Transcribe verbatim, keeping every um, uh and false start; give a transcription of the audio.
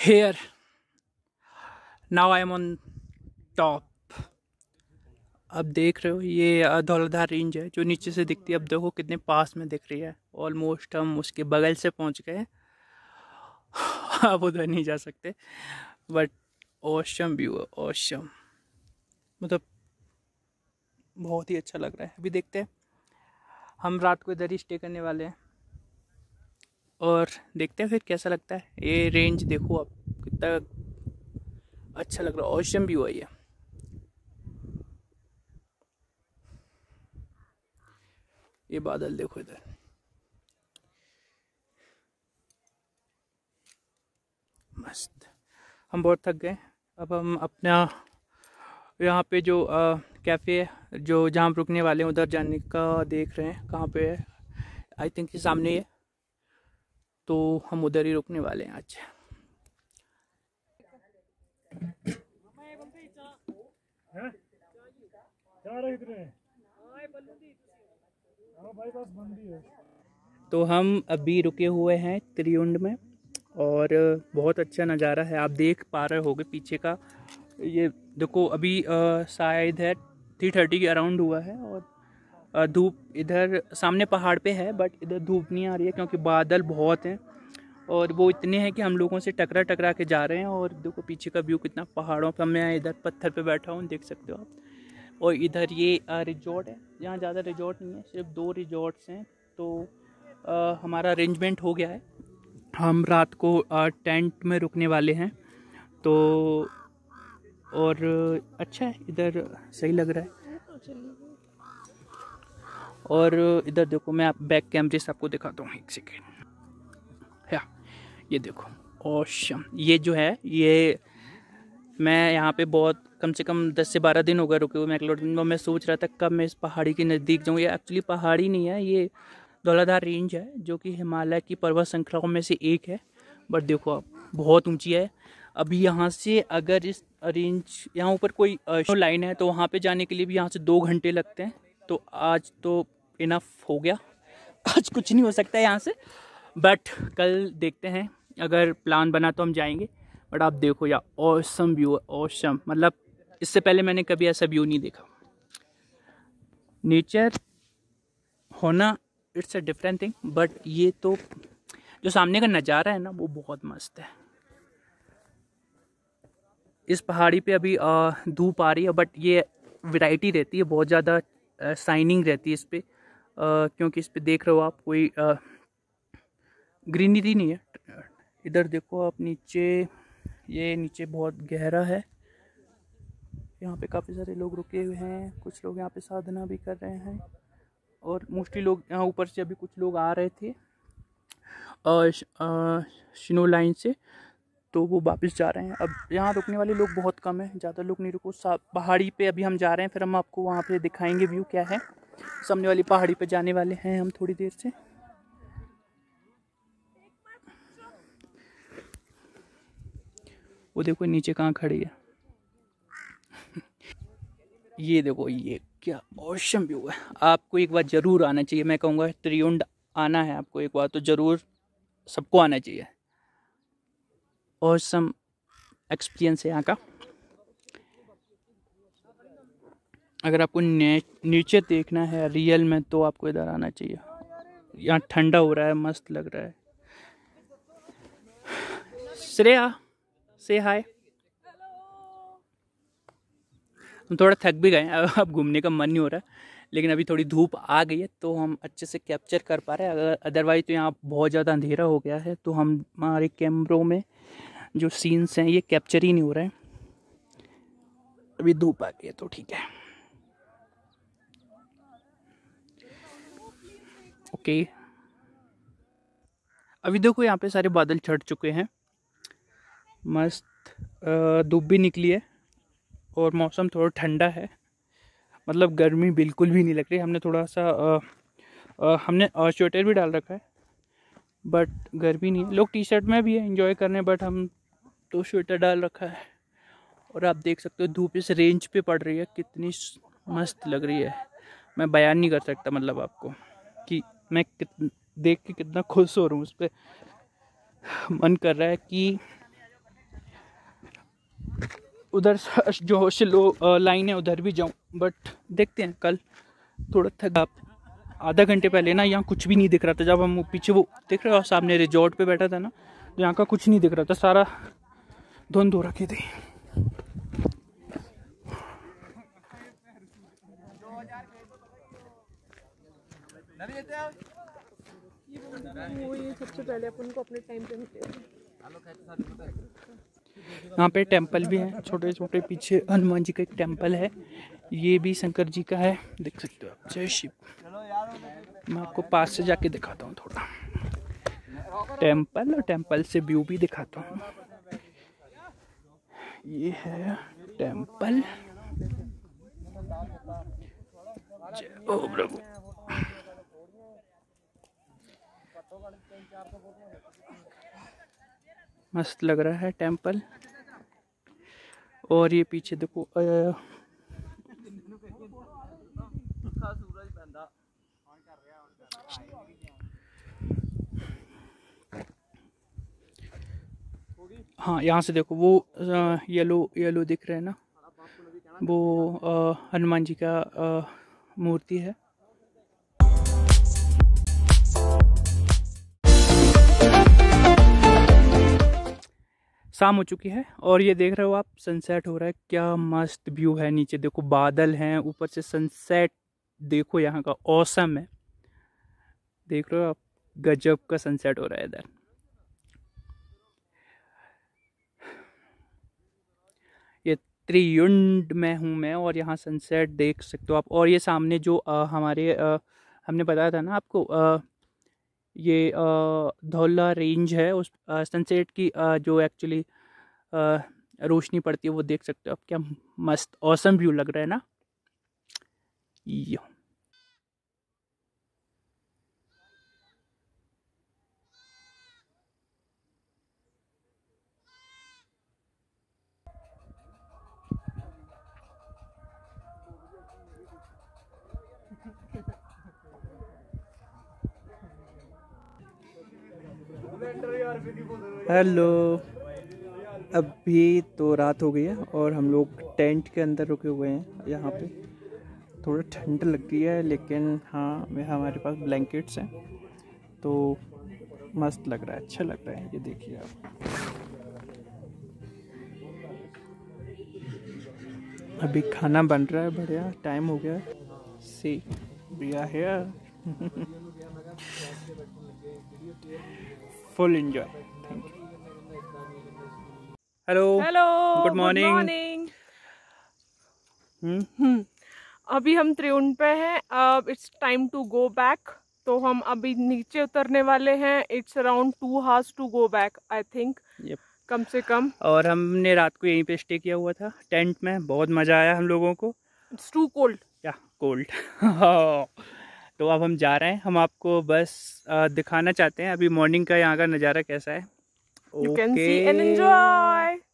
Here, now I am on top. अब देख रहे हो ये धौलाधार रेंज है जो नीचे से दिखती है। अब देखो कितने पास में दिख रही है। ऑलमोस्ट हम उसके बगल से पहुंच गए। अब उधर नहीं जा सकते, बट ऑसम व्यू है, ऑसम। मतलब बहुत ही अच्छा लग रहा है। अभी देखते हैं, हम रात को इधर ही स्टे करने वाले हैं और देखते हैं फिर कैसा लगता है। ये रेंज देखो अब कितना अच्छा लग रहा है, ऑसम व्यू है ये। ये बादल देखो इधर, मस्त। हम बहुत थक गए। अब हम अपना यहाँ पे जो आ, कैफ़े है जो जहाँ हम रुकने वाले हैं उधर जाने का देख रहे हैं कहाँ पे है। आई थिंक ये सामने ही है, तो हम उधर ही रुकने वाले हैं आज। तो हम अभी रुके हुए हैं त्रियुंड में और बहुत अच्छा नज़ारा है। आप देख पा रहे होगे पीछे का। ये देखो अभी आ, शायद है थ्री थर्टी के अराउंड हुआ है और धूप इधर सामने पहाड़ पे है, बट इधर धूप नहीं आ रही है क्योंकि बादल बहुत हैं और वो इतने हैं कि हम लोगों से टकरा टकरा के जा रहे हैं। और देखो पीछे का व्यू कितना पहाड़ों पर। मैं इधर पत्थर पे बैठा हूँ, देख सकते हो आप। और इधर ये रिजॉर्ट है, यहाँ ज़्यादा रिजॉर्ट नहीं है, सिर्फ दो रिजॉर्ट्स हैं। तो आ, हमारा अरेंजमेंट हो गया है। हम रात को आ, टेंट में रुकने वाले हैं। तो और अच्छा है, इधर सही लग रहा है। और इधर देखो, मैं आप बैक कैमरे से आपको दिखाता हूँ, एक सेकेंड। या ये देखो ऑसम। ये जो है ये मैं यहाँ पे बहुत कम से कम दस से बारह दिन हो गए रुके हुए मैक्लोडगंज में। मैं सोच रहा था कब मैं इस पहाड़ी के नज़दीक जाऊँ। ये एक्चुअली पहाड़ी नहीं है, ये धौलाधार रेंज है जो कि हिमालय की पर्वत श्रृंखलाओं में से एक है। बट देखो आप बहुत ऊंची है। अभी यहाँ से अगर इस रेंज यहाँ ऊपर कोई लाइन है तो वहाँ पे जाने के लिए भी यहाँ से दो घंटे लगते हैं। तो आज तो इनफ हो गया, आज कुछ नहीं हो सकता है यहाँ से। बट कल देखते हैं, अगर प्लान बना तो हम जाएंगे। बट आप देखो यार ऑसम व्यू है, ऑसम। मतलब इससे पहले मैंने कभी ऐसा व्यू नहीं देखा। नेचर होना it's a different thing, but ये तो जो सामने का नज़ारा है ना वो बहुत मस्त है। इस पहाड़ी पे अभी धूप आ रही है, बट ये वैरायटी रहती है, बहुत ज़्यादा शाइनिंग रहती है इस पर, क्योंकि इस पे देख रहे हो आप कोई ग्रीनरी नहीं है। इधर देखो आप नीचे, ये नीचे बहुत गहरा है। यहाँ पे काफ़ी सारे लोग रुके हुए हैं, कुछ लोग यहाँ पे साधना भी कर रहे हैं और मोस्टली लोग यहाँ ऊपर से अभी कुछ लोग आ रहे थे स्नो लाइन से, तो वो वापस जा रहे हैं। अब यहाँ रुकने वाले लोग बहुत कम हैं, ज़्यादा लोग नहीं रुको। पहाड़ी पे अभी हम जा रहे हैं, फिर हम आपको वहाँ पे दिखाएंगे व्यू क्या है। सामने वाली पहाड़ी पे जाने वाले हैं हम थोड़ी देर से। वो देखो नीचे कहाँ खड़ी है। ये देखो ये क्या ऑसम व्यू है। आपको एक बार ज़रूर आना चाहिए। मैं कहूँगा त्रियुंड आना है आपको एक बार, तो ज़रूर सबको आना चाहिए। ऑसम एक्सपीरियंस है यहाँ का। अगर आपको नीचे देखना है रियल में तो आपको इधर आना चाहिए। यहाँ ठंडा हो रहा है, मस्त लग रहा है। श्रेया से हाय। हम थोड़ा थक भी गए, अब घूमने का मन नहीं हो रहा है, लेकिन अभी थोड़ी धूप आ गई है तो हम अच्छे से कैप्चर कर पा रहे हैं। अगर अदरवाइज तो यहाँ बहुत ज़्यादा अंधेरा हो गया है, तो हम हमारे कैमरों में जो सीन्स हैं ये कैप्चर ही नहीं हो रहे हैं। अभी धूप आ गई है तो ठीक है। ओके, अभी देखो यहाँ पे सारे बादल छट चुके हैं, मस्त धूप भी निकली है और मौसम थोड़ा ठंडा है। मतलब गर्मी बिल्कुल भी नहीं लग रही। हमने थोड़ा सा आ, आ, हमने स्वेटर भी डाल रखा है, बट गर्मी नहीं है। लोग टी शर्ट में भी है एंजॉय करने, बट हम तो स्वेटर डाल रखा है। और आप देख सकते हो धूप इस रेंज पे पड़ रही है, कितनी मस्त लग रही है। मैं बयान नहीं कर सकता मतलब आपको कि मैं देख के कितना खुश हो रहा हूँ। उस पर मन कर रहा है कि उधर जो स्लो लाइन है उधर भी जाऊं, बट देखते हैं कल। थोड़ा थका, आधा घंटे पहले ना यहाँ कुछ भी नहीं दिख रहा था। जब हम पीछे वो देख रहे हो सामने रिजॉर्ट पे बैठा था ना, यहाँ का कुछ नहीं दिख रहा था, सारा धुंध हो रखी थी। वो ये सबसे पहले अपन को अपने टाइम पे मिले। यहाँ पे टेंपल भी है छोटे छोटे, पीछे हनुमान जी का एक टेंपल है, ये भी शंकर जी का है, देख सकते हो आप। जय शिव। मैं आपको पास से जाके दिखाता हूँ थोड़ा टेंपल, और टेंपल से व्यू भी दिखाता हूँ। ये है टेंपल। जय ओ प्रभु। मस्त लग रहा है टेंपल। और ये पीछे देखो आ, हाँ यहाँ से देखो वो आ, येलो येलो दिख रहा है ना, वो हनुमान जी का आ, मूर्ति है। शाम हो चुकी है और ये देख रहे हो आप सनसेट हो रहा है। क्या मस्त व्यू है, नीचे देखो बादल हैं, ऊपर से सनसेट देखो, यहाँ का ऑसम है। देख रहे हो आप, गजब का सनसेट हो रहा है इधर। ये त्रियुंड में हूँ मैं और यहाँ सनसेट देख सकते हो आप। और ये सामने जो आ, हमारे आ, हमने बताया था ना आपको, आ, ये धौला रेंज है, उस सनसेट की आ, जो एक्चुअली रोशनी पड़ती है वो देख सकते हो आप। क्या मस्त ऑसम व्यू लग रहा है ना। यो हेलो, अभी तो रात हो गई है और हम लोग टेंट के अंदर रुके हुए हैं। यहाँ पे थोड़ा ठंड लग रही है, लेकिन हाँ में हमारे पास ब्लैंकेट्स हैं तो मस्त लग रहा है, अच्छा लग रहा है। ये देखिए आप, अभी खाना बन रहा है, बढ़िया टाइम हो गया है। See we are here, full enjoy. Thank you. Hello hello, good morning. Hmm अभी हम त्रियुंड पे हैं। अब it's time to go back, तो हम अभी नीचे उतरने वाले हैं। It's around two hours to go back I think, कम से कम। और हमने रात को यहीं पे स्टे किया हुआ था टेंट में, बहुत मज़ा आया हम लोगों को। इट्स टू कोल्ड, या कोल्ड। तो अब हम जा रहे हैं, हम आपको बस आ, दिखाना चाहते हैं अभी मॉर्निंग का यहाँ का नज़ारा कैसा है। You can see and enjoy.